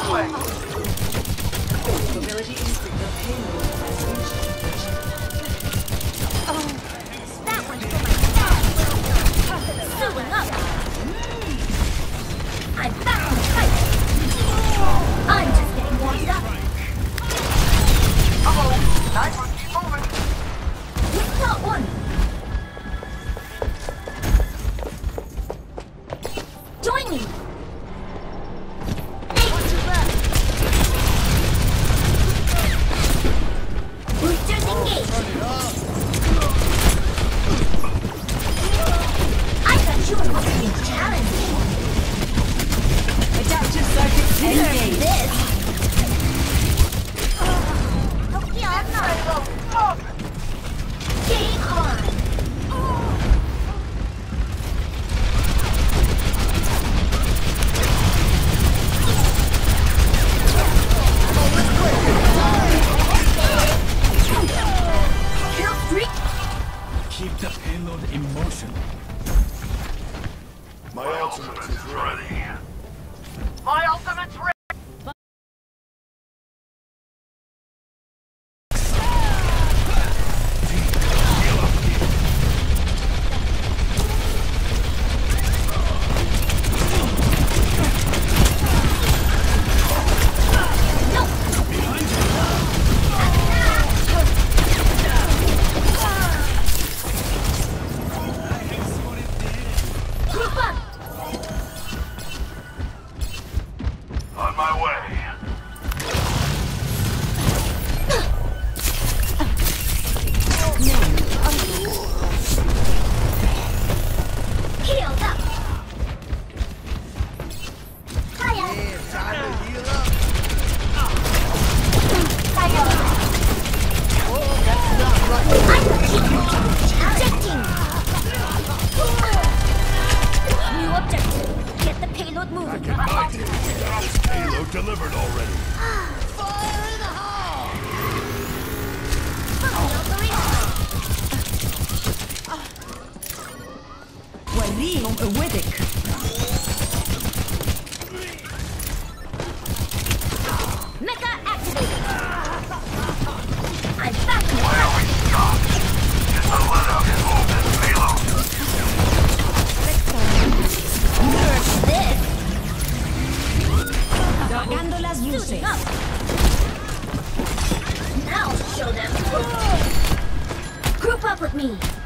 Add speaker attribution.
Speaker 1: way.
Speaker 2: Mobility instinct. The payload has reached completion.
Speaker 3: That one's for my dad. Suing up. I'm back on the fight. I'm just getting warmed up.
Speaker 1: Uh-oh. Nice one. Keep moving.
Speaker 3: We've got one. Join me. Boosters engaged. I thought you were supposed to be challenging.
Speaker 2: Adaptive circuits engaged.
Speaker 3: This. Okay, I'm not. Game on. Kill streak.
Speaker 4: Keep the payload in motion.
Speaker 5: My ultimate is ready.
Speaker 1: My ultimate's ready.
Speaker 3: Group up.
Speaker 1: On my way.
Speaker 3: Healed up. Hiya.
Speaker 5: Time to heal up.
Speaker 3: Hiya. I'm objecting. New objective. Get the payload moving.
Speaker 5: Payload delivered already.
Speaker 3: Fire in the hole.
Speaker 2: Wali Wedek.
Speaker 3: Mecha activated. I'm back in the
Speaker 1: Where we stop? Just to let us move this payload.
Speaker 3: this.
Speaker 2: Apagando las luces.
Speaker 3: Suiting up. Now show them. Group up with me.